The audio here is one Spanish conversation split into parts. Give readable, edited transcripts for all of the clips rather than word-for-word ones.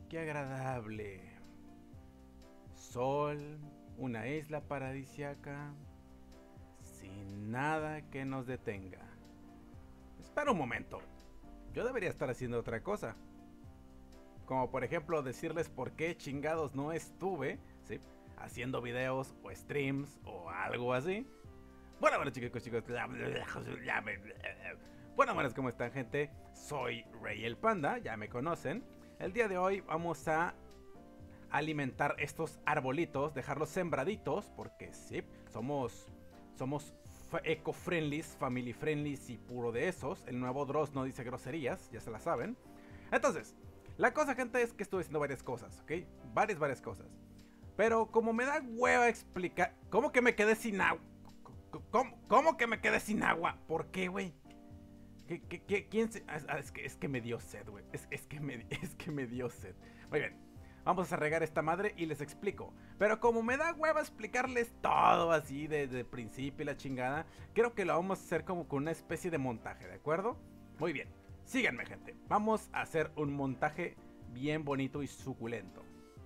qué agradable. Sol, una isla paradisiaca, sin nada que nos detenga. Espera un momento, yo debería estar haciendo otra cosa. Como por ejemplo decirles por qué chingados no estuve, ¿sí?, haciendo videos o streams o algo así. Bueno, chicos, Bueno, ¿cómo están, gente? Soy Rey el Panda, ya me conocen. El día de hoy vamos a alimentar estos arbolitos, dejarlos sembraditos, porque sí, somos eco-friendly, family-friendly y puro de esos. El nuevo Dross no dice groserías, ya se la saben. Entonces, la cosa, gente, es que estuve haciendo varias cosas, ¿ok? Varias cosas. Pero como me da hueva explicar... ¿Cómo que me quedé sin agua? ¿Cómo que me quedé sin agua? ¿Por qué, güey? ¿Quién se...? Es que me dio sed, güey. Es que me dio sed. Muy bien. Vamos a regar esta madre y les explico. Pero como me da hueva explicarles todo así de principio y la chingada, creo que lo vamos a hacer como con una especie de montaje, ¿de acuerdo? Muy bien. Síganme, gente. Vamos a hacer un montaje bien bonito y suculento.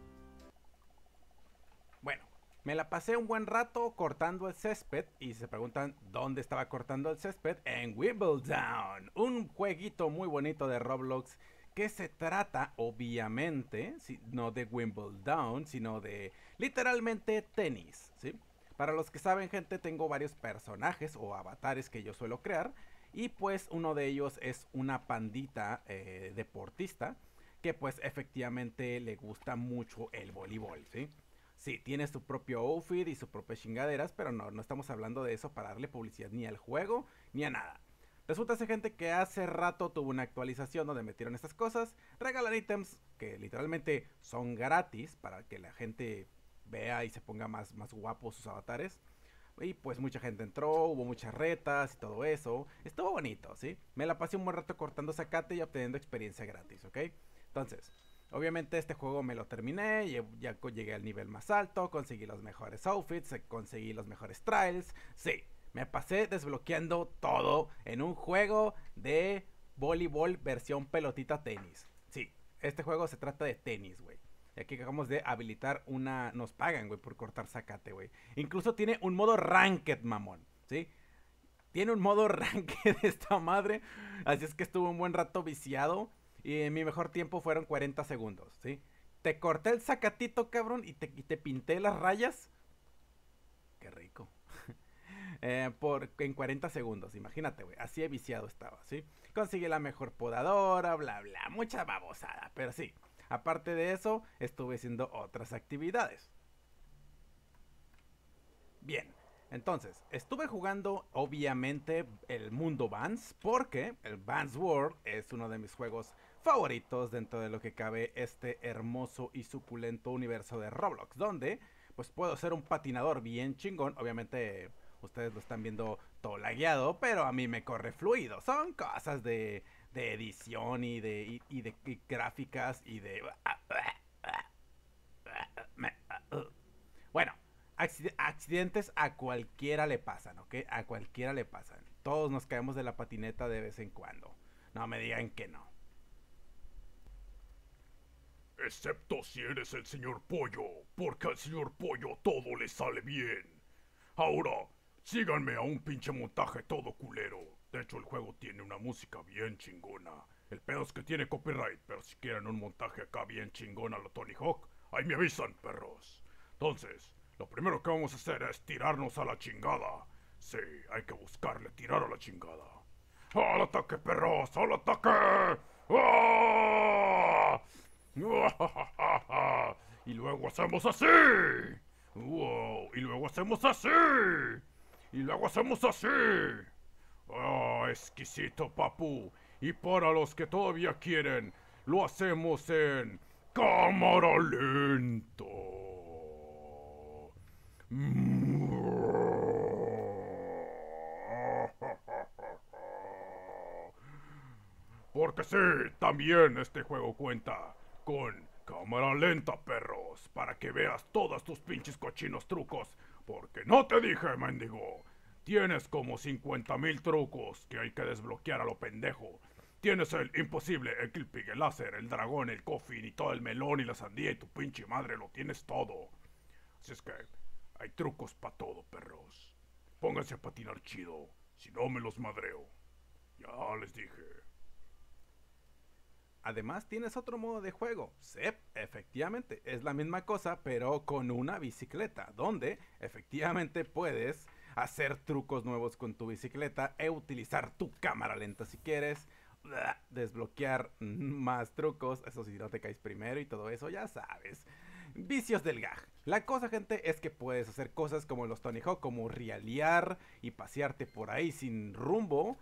Bueno, me la pasé un buen rato cortando el césped. Y se preguntan dónde estaba cortando el césped. En Wimbledon, un jueguito muy bonito de Roblox, que se trata, obviamente, no de Wimbledon, sino de literalmente tenis, ¿sí? Para los que saben, gente, tengo varios personajes o avatares que yo suelo crear. Y pues uno de ellos es una pandita deportista, que pues efectivamente le gusta mucho el voleibol, ¿sí? Sí, tiene su propio outfit y sus propias chingaderas, pero no estamos hablando de eso para darle publicidad ni al juego ni a nada. Resulta ser, gente, que hace rato tuvo una actualización donde metieron estas cosas, regalan ítems que literalmente son gratis para que la gente vea y se ponga más guapos sus avatares. Y pues mucha gente entró, hubo muchas retas y todo eso. Estuvo bonito, ¿sí? Me la pasé un buen rato cortando zacate y obteniendo experiencia gratis, ¿ok? Entonces, obviamente este juego me lo terminé, ya llegué al nivel más alto, conseguí los mejores outfits, conseguí los mejores trials. Sí, me pasé desbloqueando todo en un juego de voleibol versión pelotita tenis. Sí, este juego se trata de tenis, güey. Y aquí acabamos de habilitar una... Nos pagan, güey, por cortar zacate, güey. Incluso tiene un modo ranked, mamón, ¿sí? Tiene un modo ranked de esta madre. Así es que estuve un buen rato viciado. Y en mi mejor tiempo fueron 40 segundos, ¿sí? Te corté el zacatito, cabrón, y te pinté las rayas. Qué rico. En 40 segundos, imagínate, güey. Así de viciado estaba, ¿sí? Conseguí la mejor podadora, bla, bla. Mucha babosada, pero sí. Aparte de eso, estuve haciendo otras actividades. Bien, entonces, estuve jugando obviamente el mundo Vans, porque el Vans World es uno de mis juegos favoritos dentro de lo que cabe este hermoso y suculento universo de Roblox, donde pues puedo ser un patinador bien chingón. Obviamente ustedes lo están viendo todo lagueado, pero a mí me corre fluido. Son cosas de edición y de gráficas y de... Bueno, accidentes a cualquiera le pasan, ¿ok? A cualquiera le pasan. Todos nos caemos de la patineta de vez en cuando. No me digan que no. Excepto si eres el señor Pollo, porque al señor Pollo todo le sale bien. Ahora, síganme a un pinche montaje todo culero. De hecho, el juego tiene una música bien chingona. El pedo es que tiene copyright, pero si quieren un montaje acá bien chingón a lo Tony Hawk, ahí me avisan, perros. Entonces, lo primero que vamos a hacer es tirarnos a la chingada. Sí, hay que buscarle tirar a la chingada. ¡Al ataque, perros! ¡Al ataque! ¡Ah! Y luego hacemos así. Wow. Y luego hacemos así. Y luego hacemos así. Oh, exquisito, papu. Y para los que todavía quieren, lo hacemos en cámara lento. Porque sí, también este juego cuenta con cámara lenta, perros, para que veas todos tus pinches cochinos trucos. Porque no te dije, mendigo. Tienes como 50,000 trucos que hay que desbloquear a lo pendejo. Tienes el imposible, el Killpig, el láser, el dragón, el coffin y todo el melón y la sandía y tu pinche madre lo tienes todo. Así es que hay trucos para todo, perros. Pónganse a patinar chido, si no me los madreo. Ya les dije. Además tienes otro modo de juego. Sí, efectivamente, es la misma cosa, pero con una bicicleta, donde efectivamente puedes hacer trucos nuevos con tu bicicleta e utilizar tu cámara lenta si quieres, desbloquear más trucos, eso si no te caes primero y todo eso, ya sabes. Vicios del gag. La cosa, gente, es que puedes hacer cosas como los Tony Hawk, como rialear y pasearte por ahí sin rumbo.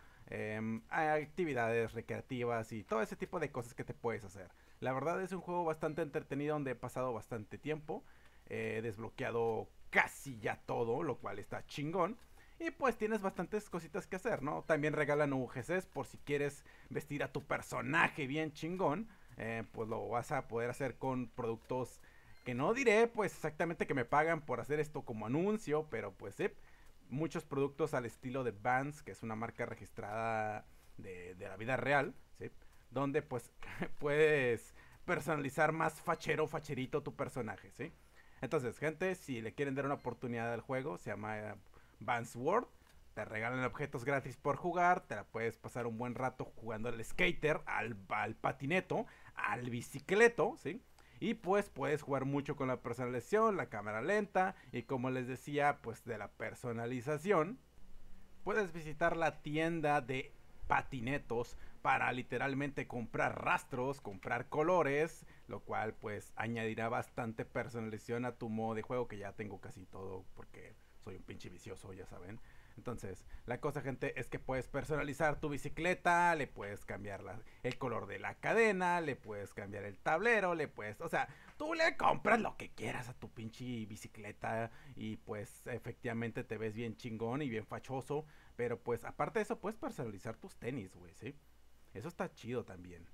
Actividades recreativas y todo ese tipo de cosas que te puedes hacer. La verdad es un juego bastante entretenido donde he pasado bastante tiempo. He desbloqueado casi ya todo, lo cual está chingón. Y pues tienes bastantes cositas que hacer, ¿no? También regalan UGCs por si quieres vestir a tu personaje bien chingón. Pues lo vas a poder hacer con productos que no diré pues exactamente que me pagan por hacer esto como anuncio, pero pues muchos productos al estilo de Vans, que es una marca registrada de la vida real, ¿sí? Donde pues puedes personalizar más facherito tu personaje, ¿sí? Entonces, gente, si le quieren dar una oportunidad al juego, se llama Vans World. Te regalan objetos gratis por jugar, te la puedes pasar un buen rato jugando al skater, al patineto, al bicicleto, ¿sí? Y pues puedes jugar mucho con la personalización, la cámara lenta y como les decía, pues de la personalización. Puedes visitar la tienda de patinetos para literalmente comprar rastros, comprar colores, lo cual pues añadirá bastante personalización a tu modo de juego que ya tengo casi todo porque soy un pinche vicioso, ya saben. Entonces, la cosa, gente, es que puedes personalizar tu bicicleta, le puedes cambiar el color de la cadena, le puedes cambiar el tablero, le puedes... O sea, tú le compras lo que quieras a tu pinche bicicleta y pues efectivamente te ves bien chingón y bien fachoso. Pero pues aparte de eso, puedes personalizar tus tenis, güey, ¿sí? Eso está chido también.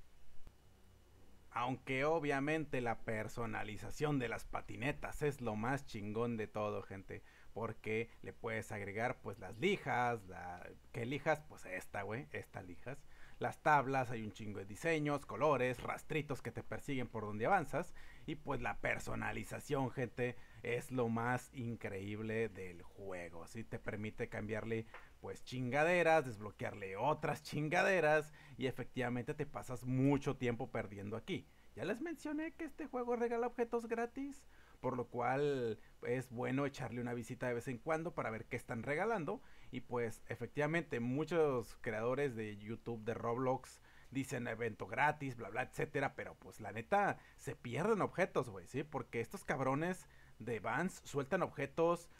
Aunque obviamente la personalización de las patinetas es lo más chingón de todo, gente. Porque le puedes agregar pues las lijas, ¿qué lijas? Pues esta, güey, esta lijas. Las tablas, hay un chingo de diseños, colores, rastritos que te persiguen por donde avanzas. Y pues la personalización, gente, es lo más increíble del juego. ¿Sí? Te permite cambiarle pues chingaderas, desbloquearle otras chingaderas y efectivamente te pasas mucho tiempo perdiendo aquí. Ya les mencioné que este juego regala objetos gratis, por lo cual es bueno echarle una visita de vez en cuando para ver qué están regalando. Y pues efectivamente muchos creadores de YouTube de Roblox dicen evento gratis, bla bla, etcétera, pero pues la neta se pierden objetos, güey, ¿sí? Porque estos cabrones de Vans sueltan objetos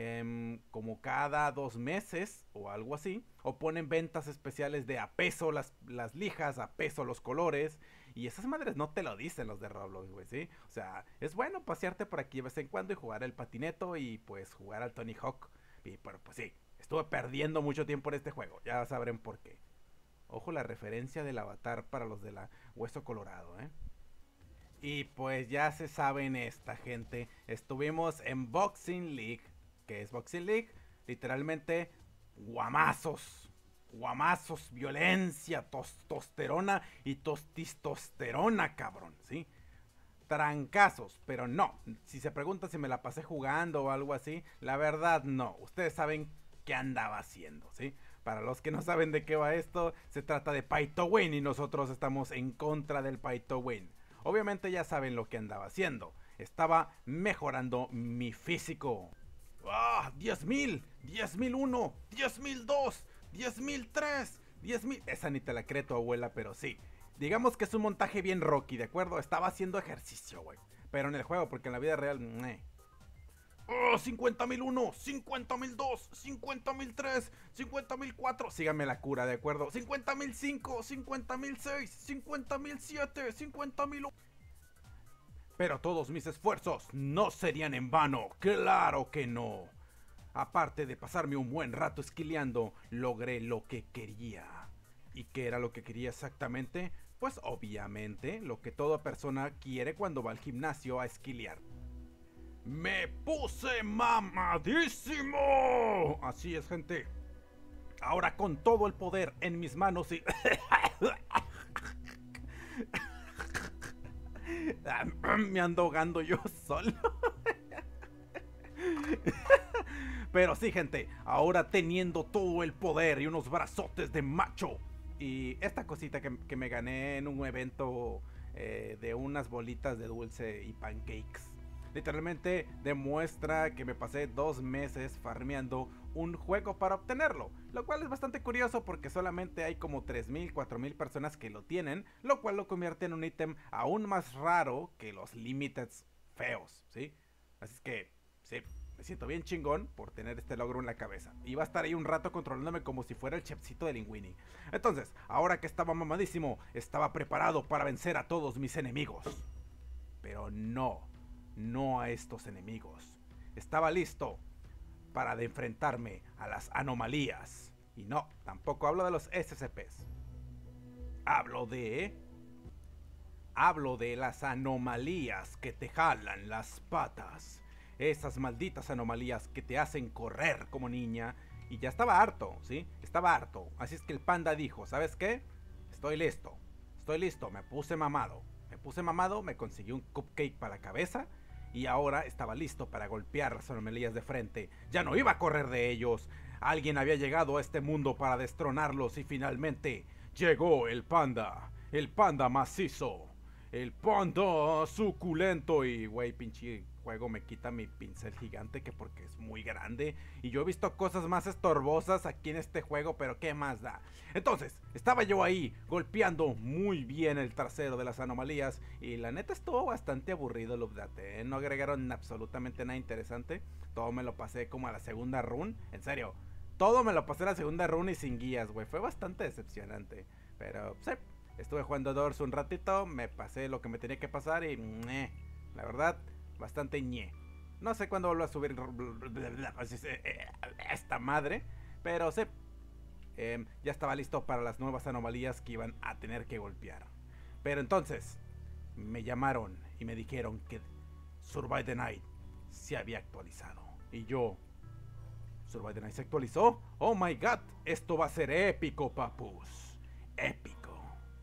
como cada 2 meses o algo así, o ponen ventas especiales de a peso las lijas, a peso los colores, y esas madres no te lo dicen los de Roblox, güey, ¿sí? O sea, es bueno pasearte por aquí de vez en cuando y jugar el patineto y pues jugar al Tony Hawk, y pero pues sí, estuve perdiendo mucho tiempo en este juego, ya sabrán por qué. Ojo la referencia del avatar para los de la Hueso Colorado, ¿eh? Y pues ya se saben esta, gente, estuvimos en Boxing League. Que es Boxing League, literalmente guamazos, guamazos, violencia, testosterona y testosterona, cabrón, ¿sí? Trancazos, pero no, si se pregunta si me la pasé jugando o algo así, la verdad no, ustedes saben qué andaba haciendo, ¿sí? Para los que no saben de qué va esto, se trata de Pay to Win y nosotros estamos en contra del Pay to Win. Obviamente ya saben lo que andaba haciendo, estaba mejorando mi físico. ¡Ah! 10,000, 10,001, 10,002, 10,003, 10,000. Esa ni te la cree tu abuela, pero sí. Digamos que es un montaje bien Rocky, ¿de acuerdo? Estaba haciendo ejercicio, güey. Pero en el juego, porque en la vida real, ¡Oh! 50,001, 50,002, 50,003, 50,004. Síganme la cura, ¿de acuerdo? 50,005, 50,006, 50,007, 50,001. Pero todos mis esfuerzos no serían en vano, claro que no. Aparte de pasarme un buen rato esquileando, logré lo que quería. ¿Y qué era lo que quería exactamente? Pues obviamente lo que toda persona quiere cuando va al gimnasio a esquilear. ¡Me puse mamadísimo! Así es, gente. Ahora con todo el poder en mis manos y... me ando ahogando yo solo. Pero sí, gente, ahora teniendo todo el poder y unos brazotes de macho. Y esta cosita que me gané en un evento de unas bolitas de dulce y pancakes. Literalmente demuestra que me pasé 2 meses farmeando un juego para obtenerlo. Lo cual es bastante curioso porque solamente hay como 3000, 4000 personas que lo tienen. Lo cual lo convierte en un ítem aún más raro que los limiteds feos, ¿sí? Así es que, sí, me siento bien chingón por tener este logro en la cabeza. Y va a estar ahí un rato controlándome como si fuera el chefcito de Linguini. Entonces, ahora que estaba mamadísimo, estaba preparado para vencer a todos mis enemigos. Pero no a estos enemigos. Estaba listo para enfrentarme a las anomalías. Y no, tampoco hablo de los SCPs. Hablo de las anomalías que te jalan las patas. Esas malditas anomalías que te hacen correr como niña. Y ya estaba harto, ¿sí? Estaba harto. Así es que el panda dijo, ¿sabes qué? Estoy listo, me puse mamado. Me conseguí un cupcake para la cabeza. Y ahora estaba listo para golpear las anomalías de frente. Ya no iba a correr de ellos. Alguien había llegado a este mundo para destronarlos y finalmente llegó el panda macizo. El panda suculento. Y güey, pinche juego me quita mi pincel gigante que porque es muy grande. Y yo he visto cosas más estorbosas aquí en este juego, pero qué más da. Entonces, estaba yo ahí golpeando muy bien el trasero de las anomalías. Y la neta estuvo bastante aburrido el update, ¿eh? No agregaron absolutamente nada interesante. Todo me lo pasé como a la segunda run. En serio, todo me lo pasé a la segunda run y sin guías, güey. Fue bastante decepcionante. Pero, sí, estuve jugando Doors un ratito. Me pasé lo que me tenía que pasar y... la verdad, bastante ñe. No sé cuándo vuelvo a subir esta madre. Pero sí, ya estaba listo para las nuevas anomalías que iban a tener que golpear. Pero entonces me llamaron y me dijeron que Survive the Night se había actualizado. Y yo... ¿Survive the Night se actualizó? ¡Oh my god! Esto va a ser épico, papus. Épico.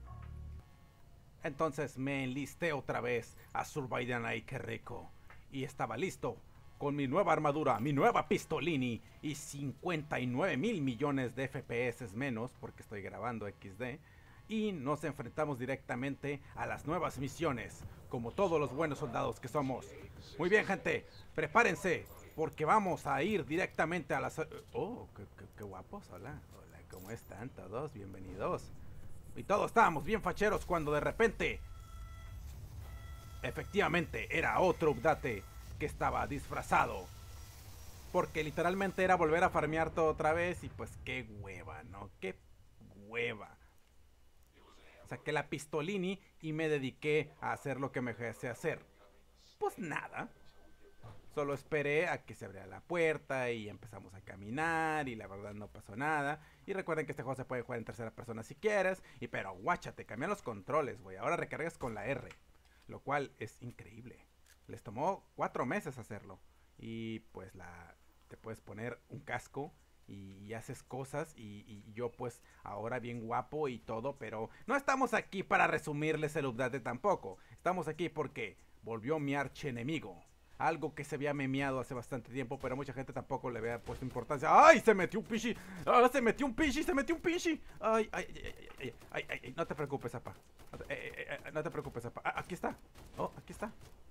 Entonces me enlisté otra vez a Survive the Night, qué rico. Y estaba listo con mi nueva armadura, mi nueva pistolini y 59 mil millones de FPS menos, porque estoy grabando XD. Y nos enfrentamos directamente a las nuevas misiones, como todos los buenos soldados que somos. Muy bien, gente, prepárense, porque vamos a ir directamente a las... Oh, qué guapos, hola, ¿cómo están todos? Bienvenidos. Y todos estábamos bien facheros cuando de repente... Efectivamente, era otro update que estaba disfrazado. Porque literalmente era volver a farmear todo otra vez y pues qué hueva, ¿no? Qué hueva. Saqué la pistolini y me dediqué a hacer lo que me sé hacer. Pues nada. Solo esperé a que se abriera la puerta y empezamos a caminar y la verdad no pasó nada. Y recuerden que este juego se puede jugar en tercera persona si quieres. Y pero guáchate, cambian los controles, güey. Ahora recargas con la R. Lo cual es increíble. Les tomó 4 meses hacerlo. Y pues te puedes poner un casco y haces cosas y yo pues ahora bien guapo y todo, pero no estamos aquí para resumirles el update tampoco. Estamos aquí porque volvió mi archienemigo. Algo que se había memeado hace bastante tiempo, pero mucha gente tampoco le había puesto importancia. ¡Ay! Se metió un pinche. ¡Ah! Se metió un pinche. ¡Ay! No te preocupes, apa. No te preocupes, apa. Aquí está. Oh, aquí está.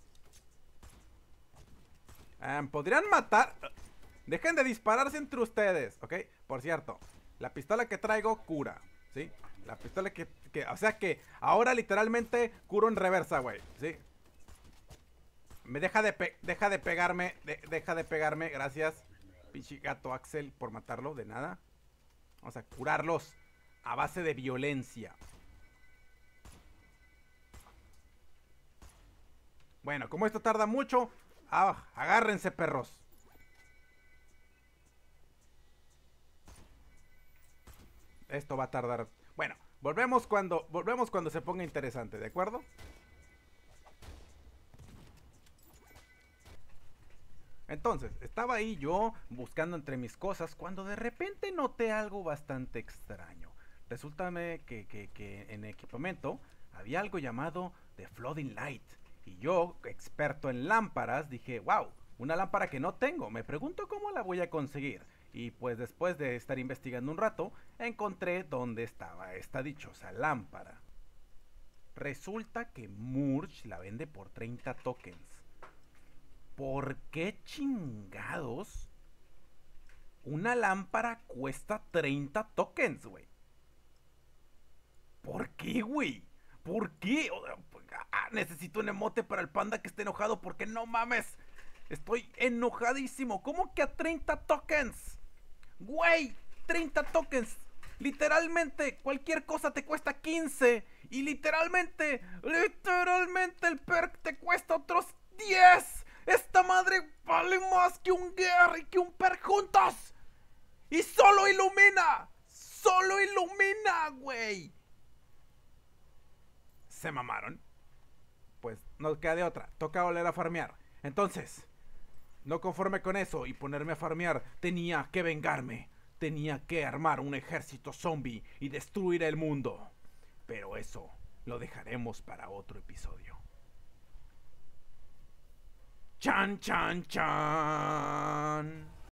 Podrían matar. Dejen de dispararse entre ustedes, ¿ok? Por cierto, la pistola que traigo cura, ¿sí? La pistola que o sea que ahora literalmente curo en reversa, güey, ¿sí? Me deja de pegarme, deja de pegarme, gracias, pinche gato Axel, por matarlo, de nada. Vamos a curarlos a base de violencia. Bueno, como esto tarda mucho, agárrense, perros. Esto va a tardar. Bueno, volvemos cuando se ponga interesante, ¿de acuerdo? Entonces, estaba ahí yo buscando entre mis cosas cuando de repente noté algo bastante extraño. Resulta que en equipamiento había algo llamado The Flooding Light. Y yo, experto en lámparas, dije, wow, una lámpara que no tengo, me pregunto cómo la voy a conseguir. Y pues después de estar investigando un rato, encontré dónde estaba esta dichosa lámpara. Resulta que Murch la vende por 30 tokens. ¿Por qué chingados una lámpara cuesta 30 tokens, güey? ¿Por qué, güey? ¿Por qué? Necesito un emote para el panda que esté enojado porque no mames. Estoy enojadísimo. ¿Cómo que a 30 tokens? Güey, 30 tokens. Literalmente, cualquier cosa te cuesta 15. Y literalmente el perk te cuesta otros 10. Esta madre vale más que un gear y que un perk juntos. Y solo ilumina. Solo ilumina, güey. Se mamaron. Pues no queda de otra. Toca volver a farmear. Entonces, no conforme con eso y ponerme a farmear, tenía que vengarme. Tenía que armar un ejército zombie y destruir el mundo. Pero eso lo dejaremos para otro episodio. ¡Chan, chan, chan!